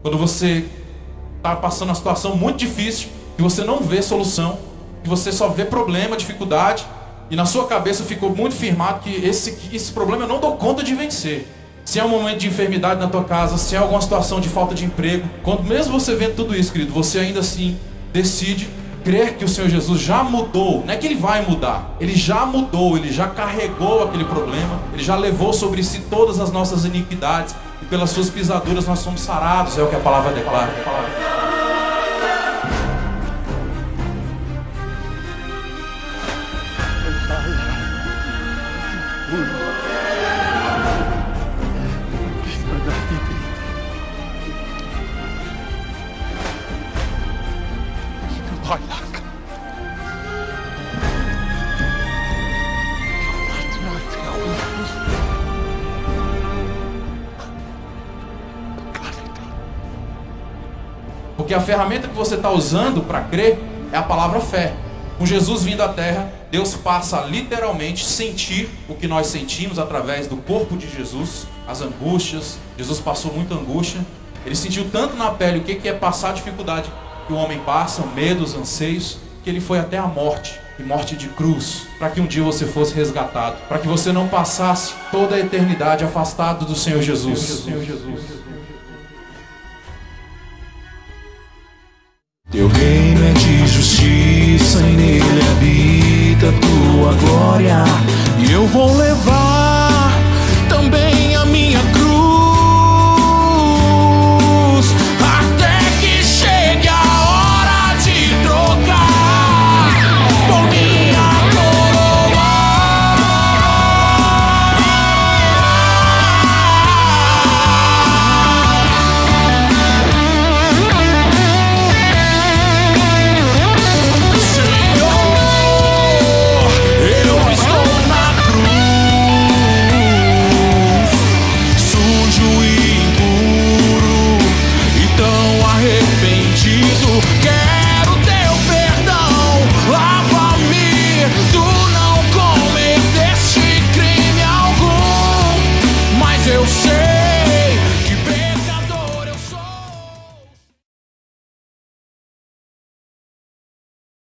Quando você está passando uma situação muito difícil, que você não vê solução, que você só vê problema, dificuldade, e na sua cabeça ficou muito firmado que esse problema eu não dou conta de vencer. Se é um momento de enfermidade na tua casa, se é alguma situação de falta de emprego, quando mesmo você vendo tudo isso, querido, você ainda assim decide crer que o Senhor Jesus já mudou. Não é que Ele vai mudar, Ele já mudou, Ele já carregou aquele problema, Ele já levou sobre si todas as nossas iniquidades, e pelas suas pisaduras nós somos sarados, é o que a palavra declara. Porque a ferramenta que você está usando para crer é a palavra fé. Com Jesus vindo à terra, Deus passa a literalmente sentir o que nós sentimos através do corpo de Jesus, as angústias. Jesus passou muita angústia. Ele sentiu tanto na pele o que é passar a dificuldade que o homem passa, medos, anseios, que ele foi até a morte, e morte de cruz, para que um dia você fosse resgatado, para que você não passasse toda a eternidade afastado do Senhor Jesus. Teu reino é de justiça e nele habita tua glória. E eu vou levar também a minha cruz, até que chegue a hora de trocar por minha coroa. Quero teu perdão, lava-me, tu não cometeste crime algum, mas eu sei